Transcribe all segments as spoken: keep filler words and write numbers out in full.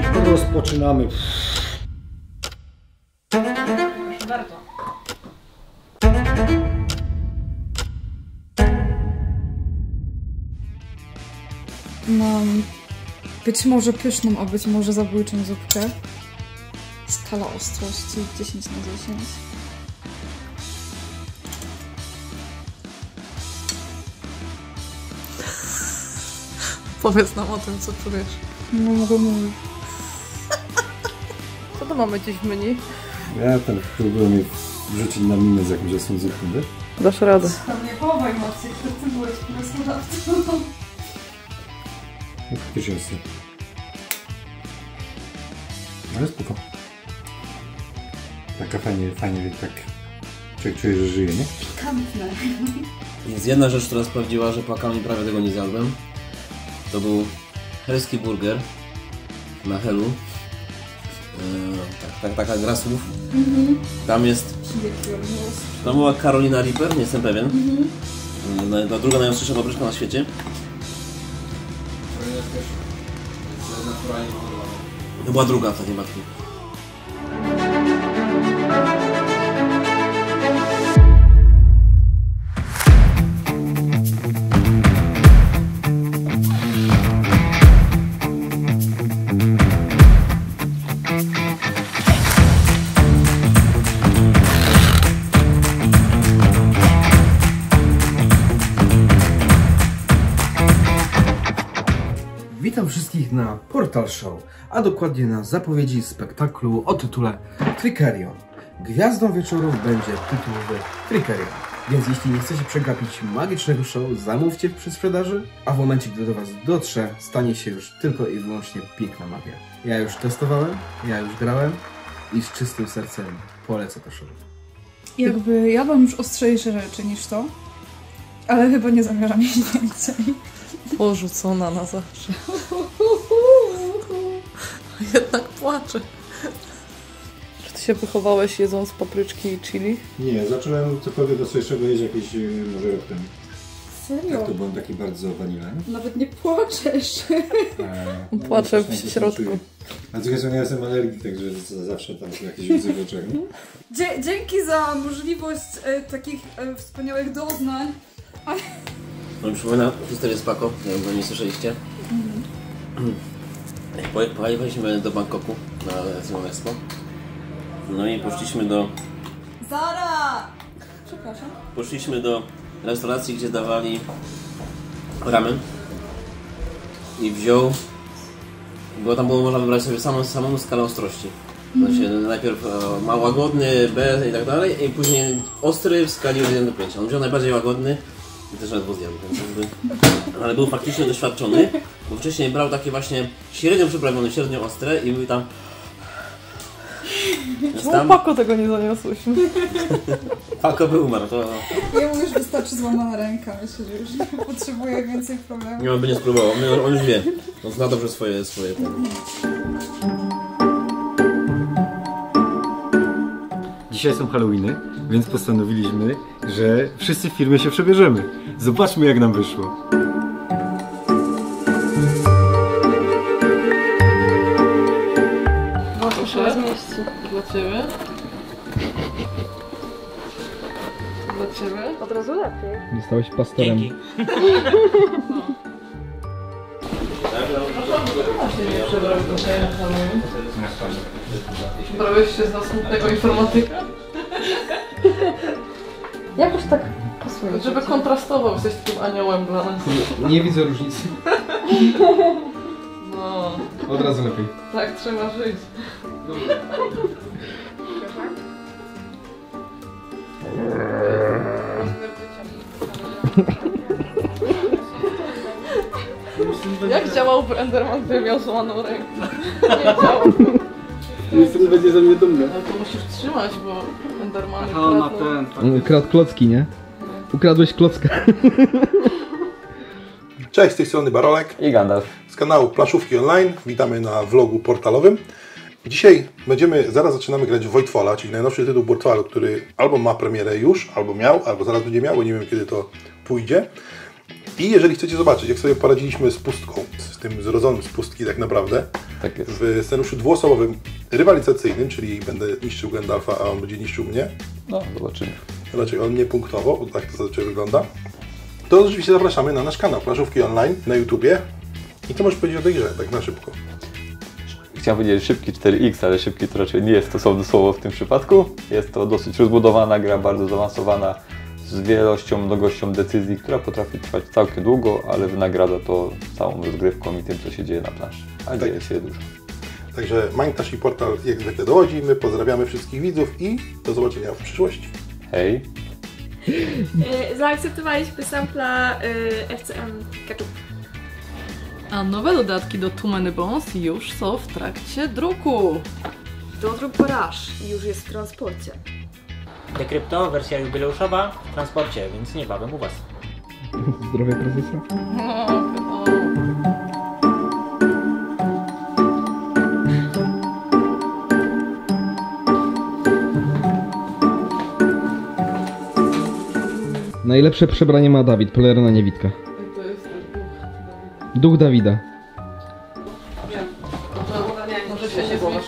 Rozpoczynamy. Proszę bardzo. Mam być może pyszną, a być może zabójczą zupkę. Skala ostrości dziesięć na dziesięć. Powiedz nam o tym, co czujesz. No mogę mówić. Co to mamy gdzieś w menu? Ja ten próbuję mi wrzucić na minę z jakimś osłem zupką, wiesz? Dasz radę. Tam nie chowaj Maciek, to ty byłeś pomysłodawcą. No faktycznie jest. Ale spoko. Taka fajnie, fajnie, tak człowiek czuje, że żyje, nie? Pikantne. Jest jedna rzecz, która sprawdziła, że płakami prawie tego nie zjadłem. To był helski burger na Helu. Eee, tak, tak, taka gra słów. Mm-hmm. Tam jest... Tam była Carolina Reaper, nie jestem pewien. Mm-hmm. Ta druga najostrzejsza papryczka na świecie. To była druga w takiej babki. Witam wszystkich na Portal Show, a dokładnie na zapowiedzi spektaklu o tytule Trickerion. Gwiazdą wieczoru będzie tytułowy Trickerion. Więc jeśli nie chcecie przegapić magicznego show, zamówcie w przedsprzedaży, a w momencie, gdy do Was dotrze, stanie się już tylko i wyłącznie piękna magia. Ja już testowałem, ja już grałem i z czystym sercem polecę to show. Jakby ja mam już ostrzejsze rzeczy niż to, ale chyba nie zamierzam jeść więcej. Porzucona na zawsze. Jednak płaczę. Czy ty się wychowałeś jedząc papryczki i chili? Nie, zacząłem cokolwiek ostrzejszego jeść jakieś może rok temu. Serio? Tak, to byłem taki bardzo vanilla, nie? Nawet nie płaczesz. Eee, Płaczę no, w środku. A co ja jestem alergii, także zawsze tam są jakieś łzy w oczach. Dzie dzięki za możliwość e, takich e, wspaniałych doznań. No mi przypomina historię z Paco, nie wiem, bo nie słyszeliście. Mm-hmm. Pojechaliśmy do Bangkoku na Simon Expo. No i poszliśmy do... Zara! Przepraszam. Poszliśmy do restauracji, gdzie dawali ramen. I wziął... Bo tam było można wybrać sobie samą, samą skalę ostrości. Znaczy, mm. najpierw e, ma łagodny, B i tak dalej, i później ostry w skali od jeden do pięciu. On wziął najbardziej łagodny. I też nawet zjadł, więc jakby... Ale był faktycznie doświadczony, bo wcześniej brał takie właśnie średnio przyprawione, średnio ostre i był tam... Czemu tam... Paco tego nie zaniosłyśmy? Paco by umarł, to... Jemu już wystarczy złamana ręka, myślę, że już nie potrzebuje więcej problemów. Nie, on by nie spróbował, on, on już wie. On zna dobrze swoje... swoje Dzisiaj są Halloweeny, więc postanowiliśmy, że wszyscy w firmie się przebierzemy. Zobaczmy, jak nam wyszło. Proszę, dla Ciebie. Dla Ciebie. Od razu lepiej. Zostałeś pastorem. Dzięki. Nie przebrał tutaj na Halloween. Brałeś się za smutnego informatyka? Jakoś tak pasuje. Żeby kontrastował, jesteś takim aniołem dla nas. Nie, nie widzę różnicy. No. Od razu lepiej. Tak trzeba żyć. Jak działałby Enderman, gdyby miał złamaną rękę? Nie działał. Niestety będzie ze mnie dumny. Ale to musisz trzymać, bo Enderman Aha, na ten. On ukradł klocki, nie? Ukradłeś klocka. Cześć, z tej strony Barolek i Gandalf z kanału Planszówki Online. Witamy na vlogu portalowym. Dzisiaj będziemy, zaraz zaczynamy grać w Voidfalla, czyli najnowszy tytuł portalu, który albo ma premierę już, albo miał, albo zaraz będzie miał, bo nie wiem kiedy to pójdzie. I jeżeli chcecie zobaczyć, jak sobie poradziliśmy z pustką, z tym zrodzonym z pustki tak naprawdę, Tak jest. w scenariuszu dwuosobowym rywalizacyjnym, czyli będę niszczył Gandalfa, a on będzie niszczył mnie. No, zobaczymy. Raczej on nie punktowo, bo tak to zazwyczaj wygląda. To oczywiście zapraszamy na nasz kanał Planszówki Online na YouTubie. I co możesz powiedzieć o tej grze, tak na szybko? Chciałem powiedzieć szybki cztery X, ale szybki to raczej nie jest stosowne słowo w tym przypadku. Jest to dosyć rozbudowana gra, bardzo zaawansowana, z wielością, mnogością decyzji, która potrafi trwać całkiem długo, ale wynagradza to całą rozgrywką i tym, co się dzieje na planszy. A Tak. dzieje się dużo. Także Mindtash i Portal jak zwykle dowodzi. My pozdrawiamy wszystkich widzów i do zobaczenia w przyszłości. Hej! Y, Zaakceptowaliśmy sampla y, F C M Ketchup. A nowe dodatki do Too Many Bones już są w trakcie druku. Dodruk Baraż już jest w transporcie. Dekrypto, wersja jubileuszowa w transporcie, więc niebawem u Was. Zdrowie prezesa. Najlepsze przebranie ma Dawid, polerna niewidka. To jest Duch Dawida. Może się nie złożysz.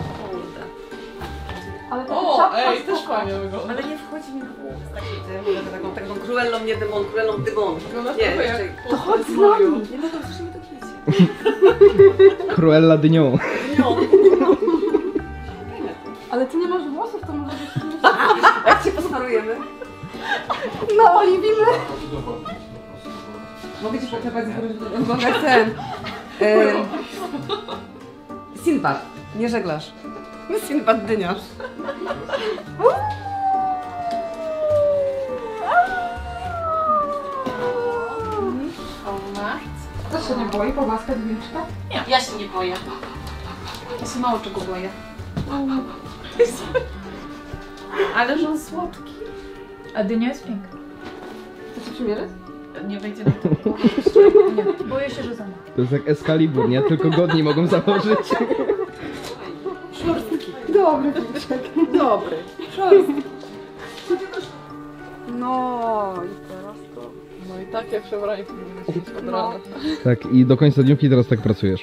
Ale O, ej, też fajnie wygląda. Ale nie wchodzi mi w głowę. Taką, taką, taką królellą, nie demon, królellą dymon. Nie, jeszcze... To chodź z nami. Nie mogę, słyszymy to pić. Cruella dynią. Ale ty nie masz włosów, to może być... Jak cię posmarujemy? No, Oliwimy! Mogę ci poklepać z góry, wygląda jak ten... E, Sinbad, nie żeglarz. Sinbad dyniarz. To się nie boi pogłaskać wilczka? Nie, ja się nie boję. Ja się mało czego boję. Ale że on słodki. A dynia jest piękna. Chcesz się przymierzyć? Nie wejdzie na to. Nie, boję się, że za mało. To jest jak Excalibur, nie? Tylko godni mogą założyć. Dobry wilczek. Dobry. Szorstki. No i teraz to... No i takie przebranie powinno być od rana. Tak, i do końca dniówki teraz tak pracujesz.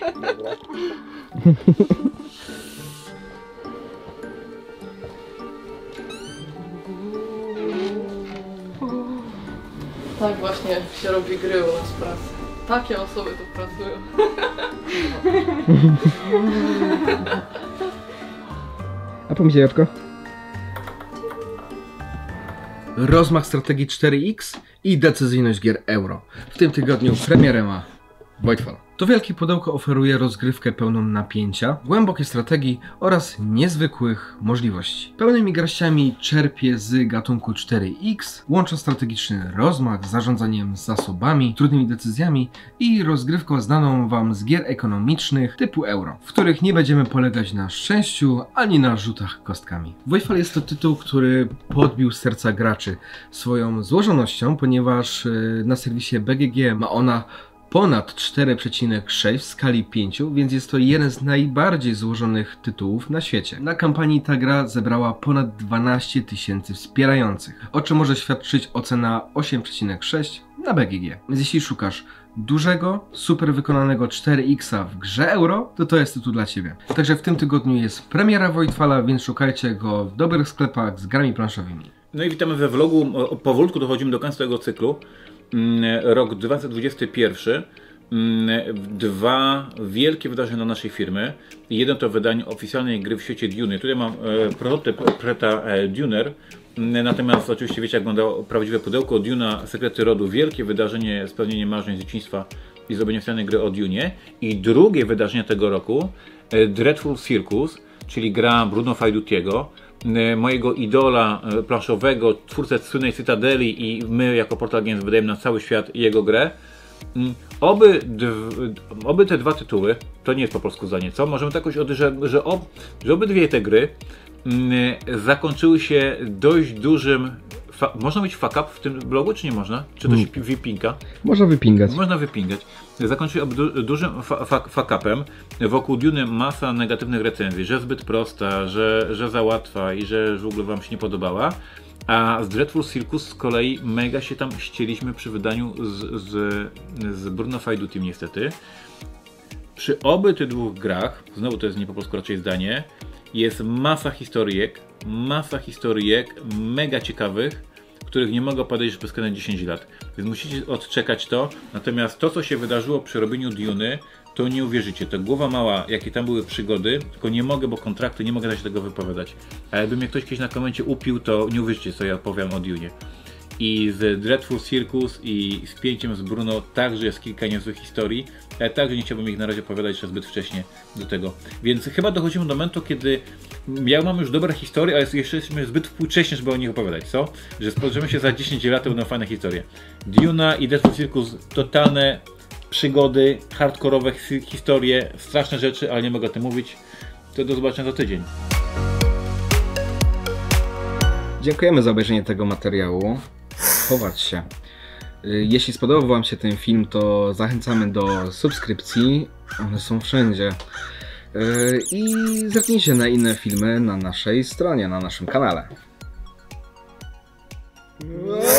Tak właśnie się robi gry u nas w pracy. Takie osoby tu pracują. A pomyśl, Jaczko? Rozmach strategii cztery X i decyzyjność gier euro. W tym tygodniu premierę ma Voidfall. To wielkie pudełko oferuje rozgrywkę pełną napięcia, głębokiej strategii oraz niezwykłych możliwości. Pełnymi garściami czerpie z gatunku cztery X, łącząc strategiczny rozmach z zarządzaniem zasobami, trudnymi decyzjami i rozgrywką znaną Wam z gier ekonomicznych typu euro, w których nie będziemy polegać na szczęściu ani na rzutach kostkami. Voidfall jest to tytuł, który podbił serca graczy swoją złożonością, ponieważ na serwisie B G G ma ona ponad cztery przecinek sześć w skali pięć, więc jest to jeden z najbardziej złożonych tytułów na świecie. Na kampanii ta gra zebrała ponad dwanaście tysięcy wspierających, o czym może świadczyć ocena osiem przecinek sześć na B G G. Więc jeśli szukasz dużego, super wykonanego cztery X w grze euro, to to jest tytuł dla Ciebie. Także w tym tygodniu jest premiera Voidfalla, więc szukajcie go w dobrych sklepach z grami planszowymi. No i witamy we vlogu. Powolutku dochodzimy do końca tego cyklu. Rok dwa tysiące dwudziesty pierwszy. Dwa wielkie wydarzenia dla naszej firmy. Jeden to wydanie oficjalnej gry w świecie Dune. Tutaj mam prototyp Preta Duner. Natomiast oczywiście wiecie, jak wyglądało prawdziwe pudełko Duna, Sekrety Rodu. Wielkie wydarzenie, spełnienie marzeń z dzieciństwa i zrobienie oficjalnej gry o Dune. I drugie wydarzenie tego roku, Dreadful Circus, czyli gra Bruno Fajdutiego, mojego idola planszowego, twórcę słynnej Cytadeli, i my jako Portal Games wydajemy na cały świat jego grę. Oby, oby te dwa tytuły, to nie jest po polsku zdanie, co? Możemy tak jakoś, że, że, ob, że obydwie te gry zakończyły się dość dużym... Fa, można mieć fuck up w tym blogu, czy nie można? Czy to się wypinka? Można wypingać. Można wypingać. Zakończyły du, dużym fa, fa, fuck upem. Wokół Duny masa negatywnych recenzji, że zbyt prosta, że, że za łatwa i że w ogóle Wam się nie podobała. A z Dreadful Circus z kolei mega się tam ścieliśmy przy wydaniu z, z, z Bruno Fajdutiem niestety. Przy obu tych dwóch grach, znowu to jest nie po polsku raczej zdanie, jest masa historyjek, masa historyjek mega ciekawych, których nie mogę opowiedzieć przez kolejne dziesięć lat. Więc musicie odczekać to. Natomiast to, co się wydarzyło przy robieniu Duny, to nie uwierzycie. To głowa mała, jakie tam były przygody, tylko nie mogę, bo kontrakty, nie mogę się tego wypowiadać. A jakby mnie ktoś kiedyś na komencie upił, to nie uwierzycie, co ja powiem o Dunie. I z Dreadful Circus i z Pięciem z Bruno także jest kilka niezłych historii, ale także nie chciałbym ich na razie opowiadać jeszcze zbyt wcześnie do tego. Więc chyba dochodzimy do momentu, kiedy ja mam już dobre historie, ale jeszcze jesteśmy zbyt wcześnie, żeby o nich opowiadać, co? Że spojrzymy się za dziesięć lat, to będą fajne historie. Duna i Dreadful Circus, totalne przygody, hardkorowe historie, straszne rzeczy, ale nie mogę o tym mówić. To do zobaczenia za tydzień. Dziękujemy za obejrzenie tego materiału. Chować się. Jeśli spodobał Wam się ten film, to zachęcamy do subskrypcji. One są wszędzie. I zerknijcie na inne filmy na naszej stronie, na naszym kanale.